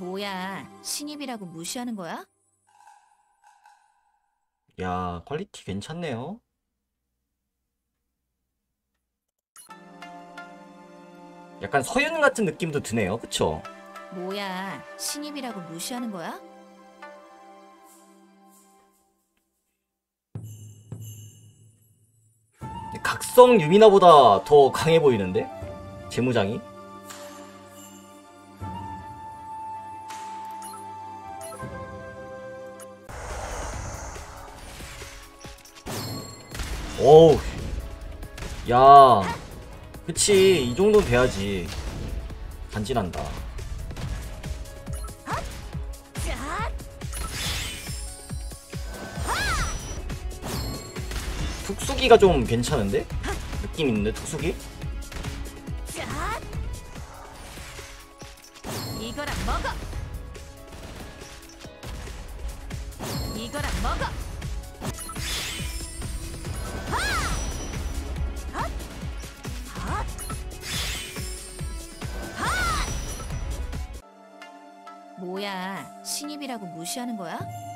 뭐야, 신입이라고 무시하는 거야? 야, 퀄리티 괜찮네요. 약간 서윤 같은 느낌도 드네요. 그쵸? 뭐야, 신입이라고 무시하는 거야? 각성 유미나보다 더 강해 보이는데? 재무장이? 어우, 야, 그치, 이 정도는 돼야지. 간지난다. 툭수기가 좀 괜찮은데? 느낌 있는데, 툭수기? 이거랑 먹어! 이거랑 먹어! 뭐야, 신입이라고 무시하는 거야?